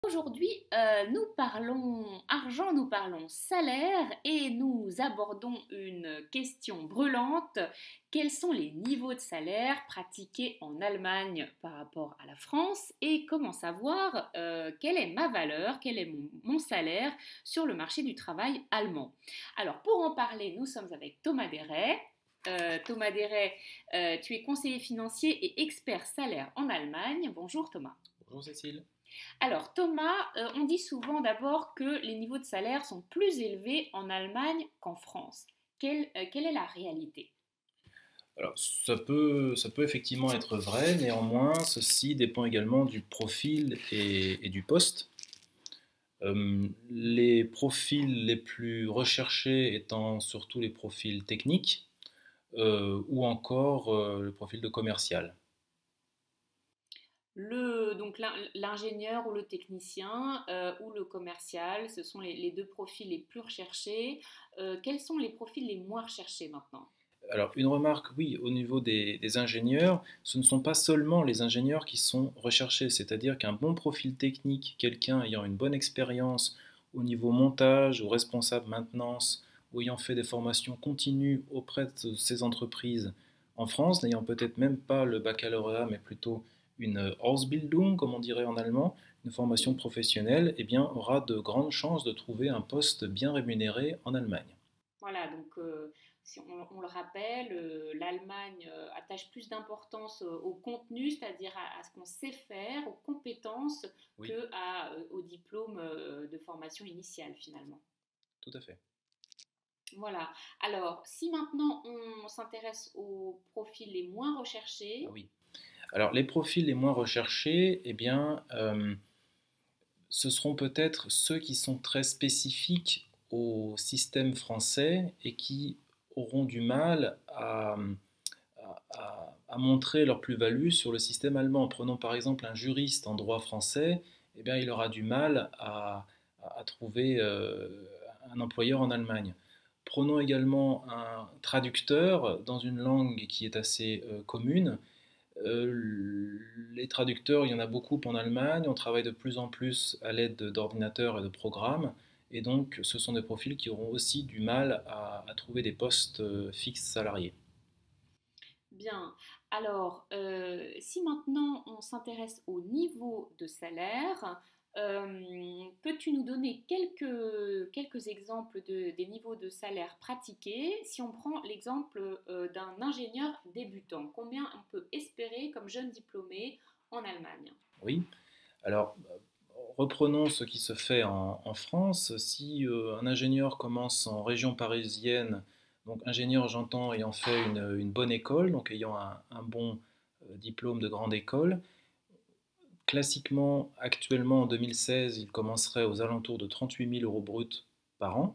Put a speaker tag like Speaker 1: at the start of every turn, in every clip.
Speaker 1: Aujourd'hui, nous parlons argent, nous parlons salaire et nous abordons une question brûlante. Quels sont les niveaux de salaire pratiqués en Allemagne par rapport à la France et comment savoir quelle est ma valeur, quel est mon salaire sur le marché du travail allemand? Alors, pour en parler, nous sommes avec Thomas Deray. Thomas Deray, tu es conseiller financier et expert salaire en Allemagne. Bonjour Thomas.
Speaker 2: Bonjour Cécile.
Speaker 1: Alors Thomas, on dit souvent d'abord que les niveaux de salaire sont plus élevés en Allemagne qu'en France. Quelle est la réalité?
Speaker 2: Alors ça peut effectivement être vrai, néanmoins ceci dépend également du profil et du poste. Les profils les plus recherchés étant surtout les profils techniques ou encore le profil de commercial.
Speaker 1: Donc l'ingénieur ou le technicien ou le commercial, ce sont les deux profils les plus recherchés. Quels sont les profils les moins recherchés maintenant?
Speaker 2: Alors, une remarque, oui, au niveau des ingénieurs, ce ne sont pas seulement les ingénieurs qui sont recherchés, c'est-à-dire qu'un bon profil technique, quelqu'un ayant une bonne expérience au niveau montage ou responsable maintenance, ou ayant fait des formations continues auprès de ces entreprises en France, n'ayant peut-être même pas le baccalauréat, mais plutôt une Ausbildung, comme on dirait en allemand, une formation
Speaker 1: Oui.
Speaker 2: professionnelle, eh bien, aura de grandes chances de trouver un poste bien rémunéré en Allemagne.
Speaker 1: Voilà, donc si on le rappelle, l'Allemagne attache plus d'importance au contenu, c'est-à-dire à ce qu'on sait faire, aux compétences,
Speaker 2: Oui,
Speaker 1: qu'au diplôme de formation initiale finalement.
Speaker 2: tout à fait.
Speaker 1: Voilà. Alors, si maintenant on s'intéresse aux profils les moins
Speaker 2: Ah
Speaker 1: recherchés,
Speaker 2: oui. Alors, les profils les moins recherchés, eh bien, ce seront peut-être ceux qui sont très spécifiques au système français et qui auront du mal à montrer leur plus-value sur le système allemand. Prenons par exemple un juriste en droit français, eh bien, il aura du mal à trouver un employeur en Allemagne. Prenons également un traducteur dans une langue qui est assez commune. Les traducteurs, il y en a beaucoup en Allemagne. On travaille de plus en plus à l'aide d'ordinateurs et de programmes. Et donc, ce sont des profils qui auront aussi du mal à trouver des postes fixes salariés.
Speaker 1: bien. Alors, si maintenant on s'intéresse au niveau de salaire, peux-tu nous donner quelques exemples des niveaux de salaire pratiqués? Si on prend l'exemple d'un ingénieur débutant, combien on peut espérer comme jeune diplômé en Allemagne?
Speaker 2: Oui. Alors, reprenons ce qui se fait en France. Si un ingénieur commence en région parisienne, donc ingénieur, j'entends, ayant fait une bonne école, donc ayant un bon diplôme de grande école, classiquement, actuellement en 2016, il commencerait aux alentours de 38 000 euros bruts par an.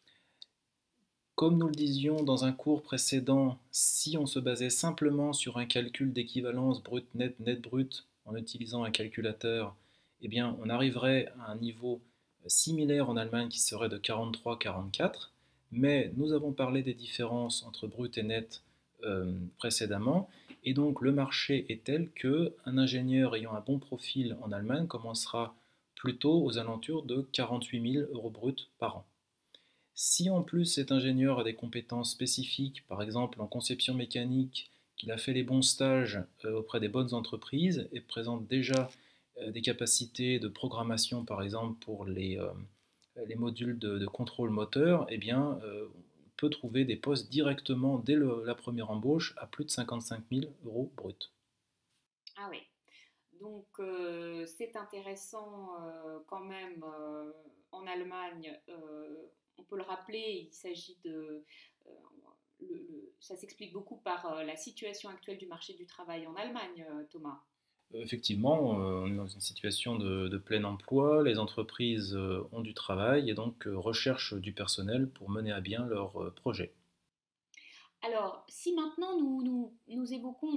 Speaker 2: Comme nous le disions dans un cours précédent, si on se basait simplement sur un calcul d'équivalence brut-net, net-brut, en utilisant un calculateur, eh bien, on arriverait à un niveau similaire en Allemagne qui serait de 43-44, mais nous avons parlé des différences entre brut et net précédemment, et donc le marché est tel qu'un ingénieur ayant un bon profil en Allemagne commencera plutôt aux alentours de 48 000 euros bruts par an. Si en plus cet ingénieur a des compétences spécifiques, par exemple en conception mécanique, qu'il a fait les bons stages auprès des bonnes entreprises et présente déjà des capacités de programmation, par exemple pour les modules de contrôle moteur, eh bien, on peut trouver des postes directement dès la première embauche à plus de 55 000 euros bruts.
Speaker 1: Ah oui. Donc c'est intéressant quand même en Allemagne. On peut le rappeler, il s'agit euh, ça s'explique beaucoup par la situation actuelle du marché du travail en Allemagne, Thomas.
Speaker 2: Effectivement, on est dans une situation de plein emploi, les entreprises ont du travail et donc recherchent du personnel pour mener à bien leurs projets.
Speaker 1: Alors, si maintenant nous évoquons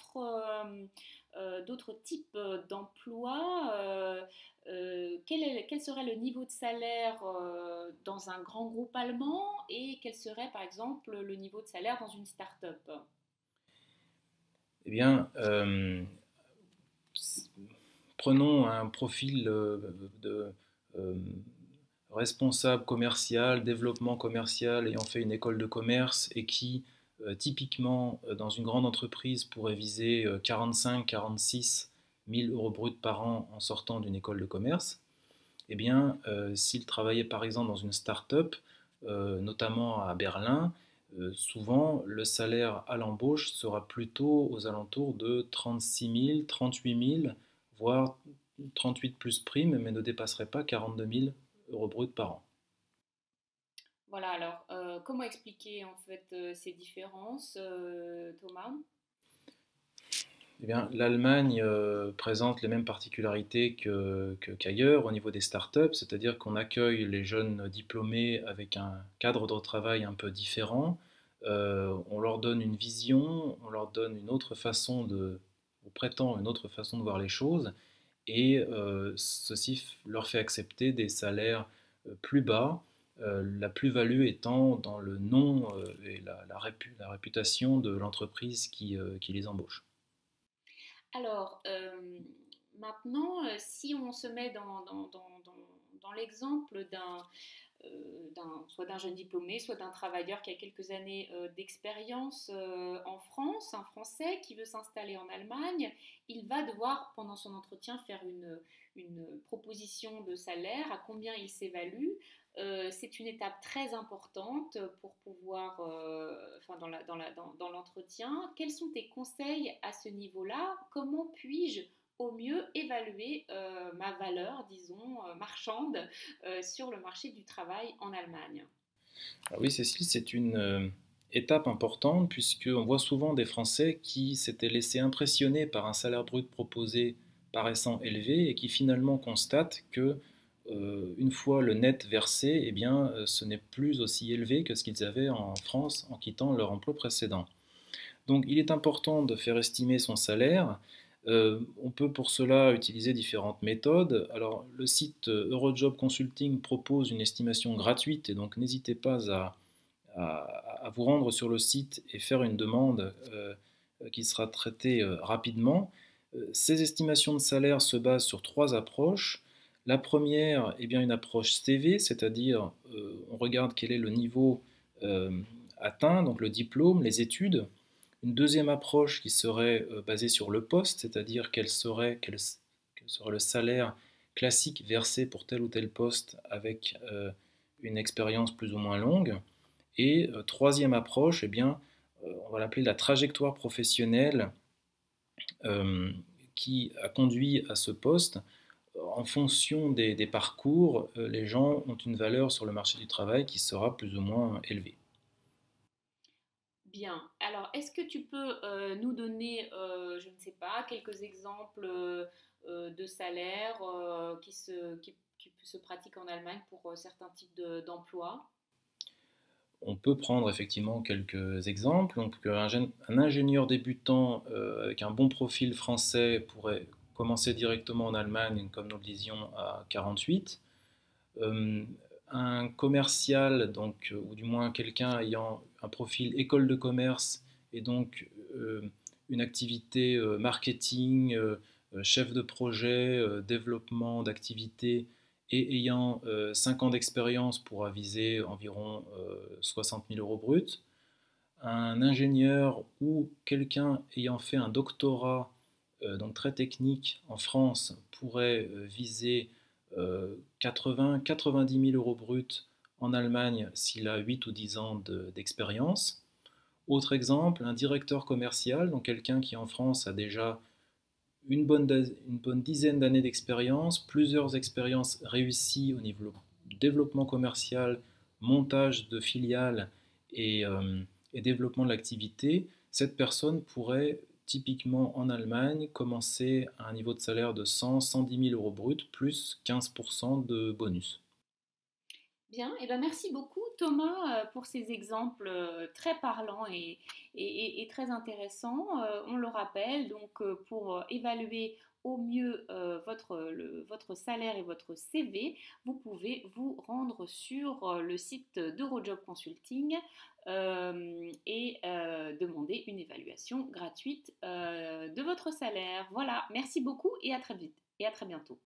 Speaker 1: d'autres types d'emplois, quel serait le niveau de salaire dans un grand groupe allemand et quel serait par exemple le niveau de salaire dans une start-up?
Speaker 2: Eh bien, prenons un profil de euh, responsable commercial, développement commercial, ayant fait une école de commerce et qui, typiquement, dans une grande entreprise, pourrait viser 45-46 000 euros bruts par an en sortant d'une école de commerce, eh bien, s'il travaillait par exemple dans une start-up, notamment à Berlin, souvent le salaire à l'embauche sera plutôt aux alentours de 36 000, 38 000, voire 38 plus prime, mais ne dépasserait pas 42 000 euros bruts par an.
Speaker 1: Voilà, alors comment expliquer en fait ces différences, Thomas?
Speaker 2: Eh bien, l'Allemagne présente les mêmes particularités qu'ailleurs au niveau des startups, c'est-à-dire qu'on accueille les jeunes diplômés avec un cadre de travail un peu différent. On leur donne une vision, on leur donne une autre façon on prétend une autre façon de voir les choses, et ceci leur fait accepter des salaires plus bas, la plus-value étant dans le nom et la réputation de l'entreprise qui les embauche.
Speaker 1: Alors, maintenant, si on se met dans l'exemple soit d'un jeune diplômé, soit d'un travailleur qui a quelques années d'expérience en France, un Français qui veut s'installer en Allemagne, il va devoir, pendant son entretien, faire une proposition de salaire, à combien il s'évalue. C'est une étape très importante pour pouvoir, enfin, dans l'entretien. Quels sont tes conseils à ce niveau-là? Comment puis-je au mieux évaluer ma valeur, disons, marchande sur le marché du travail en Allemagne?
Speaker 2: Ah oui, Cécile, c'est une étape importante puisqu'on voit souvent des Français qui s'étaient laissés impressionner par un salaire brut proposé paraissant élevé et qui finalement constatent que une fois le net versé, eh bien, ce n'est plus aussi élevé que ce qu'ils avaient en France en quittant leur emploi précédent. Donc il est important de faire estimer son salaire. On peut pour cela utiliser différentes méthodes. Alors le site Eurojob Consulting propose une estimation gratuite et donc n'hésitez pas à vous rendre sur le site et faire une demande qui sera traitée rapidement. Ces estimations de salaire se basent sur trois approches. La première est bien une approche CV, c'est-à-dire on regarde quel est le niveau atteint, donc le diplôme, les études. Une deuxième approche qui serait basée sur le poste, c'est-à-dire quel serait le salaire classique versé pour tel ou tel poste avec une expérience plus ou moins longue. Et troisième approche, eh bien, on va l'appeler la trajectoire professionnelle euh, qui a conduit à ce poste. En fonction des parcours, les gens ont une valeur sur le marché du travail qui sera plus ou moins élevée.
Speaker 1: Bien. Alors, est-ce que tu peux nous donner, je ne sais pas, quelques exemples de salaires qui se pratiquent en Allemagne pour certains types d'emplois?
Speaker 2: On peut prendre effectivement quelques exemples. Donc, un ingénieur débutant avec un bon profil français pourrait commencer directement en Allemagne, comme nous le disions, à 48. Euh, un commercial, donc, ou du moins quelqu'un ayant un profil école de commerce et donc une activité marketing, chef de projet, développement d'activité et ayant 5 ans d'expérience pourra viser environ 60 000 euros bruts. Un ingénieur ou quelqu'un ayant fait un doctorat donc très technique en France pourrait viser 80-90 000 euros bruts en Allemagne s'il a 8 ou 10 ans d'expérience. Autre exemple, un directeur commercial, donc quelqu'un qui en France a déjà une bonne dizaine d'années d'expérience, plusieurs expériences réussies au niveau développement commercial, montage de filiales et développement de l'activité. Cette personne pourrait typiquement en Allemagne commencer à un niveau de salaire de 100-110 000 euros bruts plus 15% de bonus.
Speaker 1: Bien, et ben merci beaucoup Thomas pour ces exemples très parlants et très intéressants. On le rappelle, donc pour évaluer au mieux votre salaire et votre CV, vous pouvez vous rendre sur le site d'Eurojob Consulting et demander une évaluation gratuite de votre salaire. Voilà, merci beaucoup et à très vite. et à très bientôt.